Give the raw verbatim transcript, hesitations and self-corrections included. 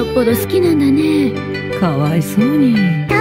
っぽど好きなんだね。 かわいそうに。